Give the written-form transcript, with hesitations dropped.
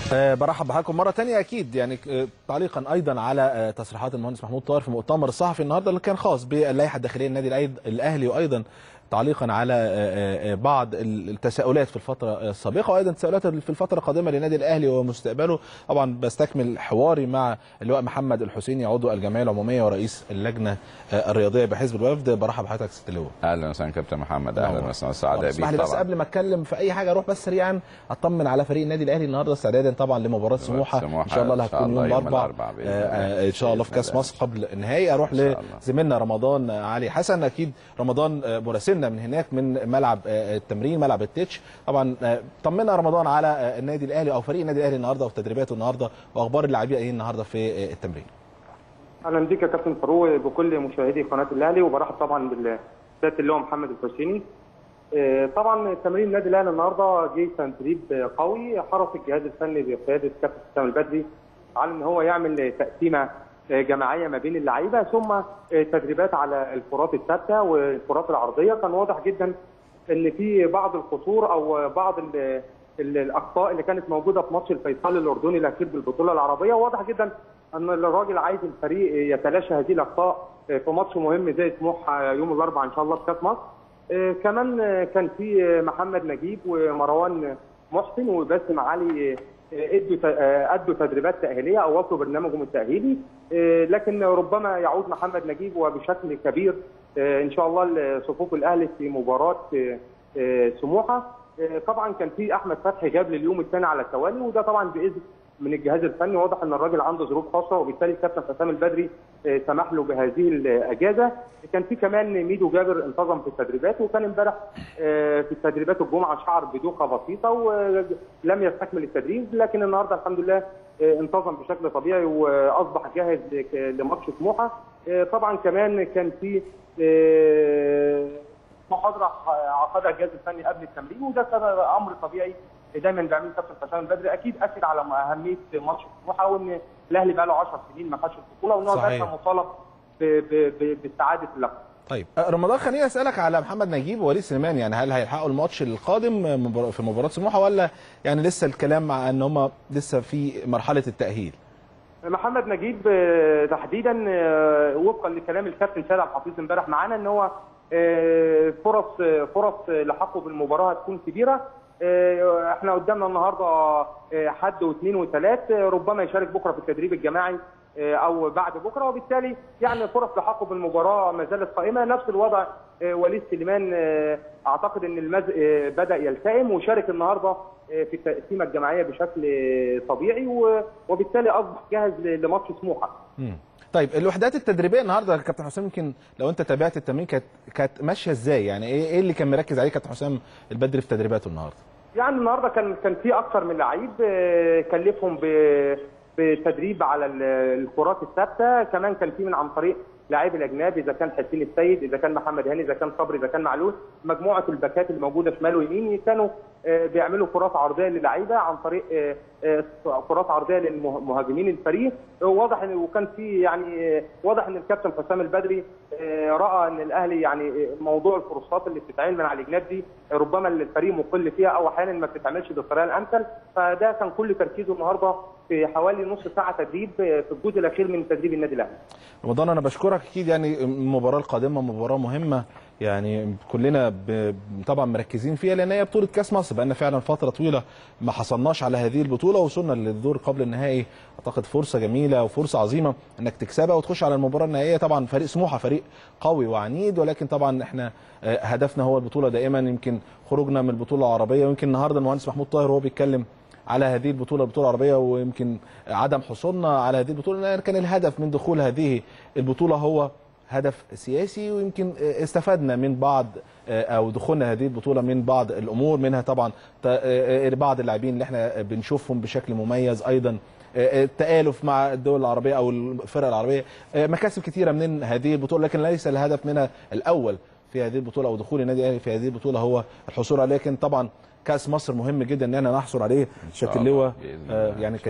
برحب بحضراتكم مره ثانيه اكيد يعني تعليقا ايضا على تصريحات المهندس محمود طاهر في المؤتمر الصحفي النهارده اللي كان خاص باللائحه الداخليه للنادي الاهلي، وايضا تعليقا على بعض التساؤلات في الفتره السابقه وايضا تساؤلات في الفتره القادمه للنادي الاهلي ومستقبله. طبعا بستكمل حواري مع اللواء محمد الحسيني عضو الجمعيه العموميه ورئيس اللجنه الرياضيه بحزب الوفد. برحب بحضرتك ست اللواء. اهلا وسهلا كابتن محمد. اهلا وسهلا سعداء بيك. اسمح لي بس قبل ما اتكلم في اي حاجه اروح بس سريعا اطمن على فريق النادي الاهلي النهارده استعدادا طبعا لمباراه سموحه ان شاء الله اللي هتكون يوم الاربعاء ان شاء الله في كاس مصر قبل النهائي. اروح لزميلنا رمضان علي حسن، اكيد رمضان مراسلنا من هناك من ملعب التمرين ملعب التتش. طبعا طمنا رمضان على النادي الاهلي او فريق النادي الاهلي النهارده وتدريباته النهارده واخبار اللاعبين ايه النهارده في التمرين. اهلا بك يا كابتن فاروق بكل مشاهدي قناه الاهلي، وبرحب طبعا بالسياده اللواء محمد الحسيني. طبعا تمرين النادي الاهلي النهارده جه تدريب قوي، حرص الجهاز الفني بقياده كابتن حسام البدري على ان هو يعمل تقسيمه جماعيه ما بين اللعيبه، ثم تدريبات على الكرات الثابته والكرات العرضيه. كان واضح جدا ان في بعض القصور او بعض الاخطاء اللي كانت موجوده في ماتش الفيصل الاردني الاخير بالبطوله العربيه. واضح جدا ان الراجل عايز الفريق يتلاشى هذه الاخطاء في ماتش مهم زي سموحه يوم الاربعاء ان شاء الله في كاس مصر. كمان كان في محمد نجيب ومروان محسن وباسم علي ادوا تدريبات تاهيليه او وصلوا برنامجهم التاهيلي، لكن ربما يعود محمد نجيب وبشكل كبير ان شاء الله لصفوف الاهلي في مباراه سموحه. طبعا كان في احمد فتحي جاب لليوم الثاني على التوالي، وده طبعا باذن من الجهاز الفني. واضح ان الراجل عنده ظروف خاصه وبالتالي الكابتن حسام البدري سمح له بهذه الاجازه. كان في كمان ميدو جابر انتظم في التدريبات، وكان امبارح في التدريبات الجمعه شعر بدوخه بسيطه ولم يستكمل التدريب، لكن النهارده الحمد لله انتظم بشكل طبيعي واصبح جاهز لماتش سموحه. طبعا كمان كان في محاضره عقدها الجهاز الفني قبل التمرين، وده امر طبيعي دايما بيعمل كابتن حسام البدري. اكيد اكد على اهميه ماتش سموحه وان الاهلي بقى له 10 سنين ما خدش البطوله وان هو دايما مطالب باستعاده اللقب. طيب رمضان خليني اسالك على محمد نجيب ووليد سليمان، يعني هل هيلحقوا الماتش القادم في مباراه سموحه ولا يعني لسه الكلام مع ان هم لسه في مرحله التاهيل؟ محمد نجيب تحديدا وفقا لكلام الكابتن سيد عبد الحفيظ امبارح معانا ان هو فرص لحقه بالمباراه هتكون كبيره. احنا قدامنا النهارده حد واثنين وثلاث، ربما يشارك بكره في التدريب الجماعي او بعد بكره، وبالتالي يعني فرص لحقه بالمباراه ما زالت قائمه. نفس الوضع وليد سليمان، اعتقد ان المزق بدا يلتئم وشارك النهارده في التقسيمه الجماعيه بشكل طبيعي، وبالتالي اصبح جاهز لماتش سموحه. طيب الوحدات التدريبيه النهارده كابتن حسام، يمكن لو انت تابعت التمرين كانت ماشيه ازاي؟ يعني ايه اللي كان مركز عليه كابتن حسام البدري في تدريباته النهارده؟ يعني النهارده كان في اكثر من لعيب كلفهم بتدريب على الكرات الثابته، كمان كان في من عن طريق لاعبي الاجنبي، اذا كان حسين السيد، اذا كان محمد هاني، اذا كان صبري، اذا كان معلول. مجموعه الباكات اللي موجوده شمال ويمين كانوا بيعملوا كرات عرضيه للعيبه عن طريق كرات عرضيه للمهاجمين الفريق. واضح ان وكان في يعني واضح ان الكابتن حسام البدري راى ان الاهلي يعني موضوع الفرصات اللي بتتعمل من على الجناب دي ربما الفريق مقل فيها او احيانا ما بتتعملش بالطريقه الامثل، فده كان كل تركيزه النهارده في حوالي نص ساعه تدريب في الجزء الاخير من تدريب النادي الاهلي. رمضان انا بشكرك، اكيد يعني المباراه القادمه مباراه مهمه يعني كلنا طبعا مركزين فيها لان هي بطوله كاس مصر، بقى لنا فعلا فتره طويله ما حصلناش على هذه البطوله وصلنا للدور قبل النهائي. اعتقد فرصه جميله وفرصه عظيمه انك تكسبها وتخش على المباراه النهائيه. طبعا فريق سموحه فريق قوي وعنيد، ولكن طبعا احنا هدفنا هو البطوله دائما. يمكن خروجنا من البطوله العربيه، ويمكن النهارده المهندس محمود طاهر وهو بيتكلم على هذه البطوله العربيه ويمكن عدم حصولنا على هذه البطوله، كان الهدف من دخول هذه البطوله هو هدف سياسي، ويمكن استفدنا من بعض او دخولنا هذه البطوله من بعض الامور، منها طبعا بعض اللاعبين اللي احنا بنشوفهم بشكل مميز، ايضا التآلف مع الدول العربيه او الفرق العربيه، مكاسب كثيره من هذه البطوله، لكن ليس الهدف منها الاول في هذه البطوله او دخول النادي الاهلي في هذه البطوله هو الحصول عليه. لكن طبعا كاس مصر مهم جدا ان احنا نحصل عليه. شكل اللواء يعني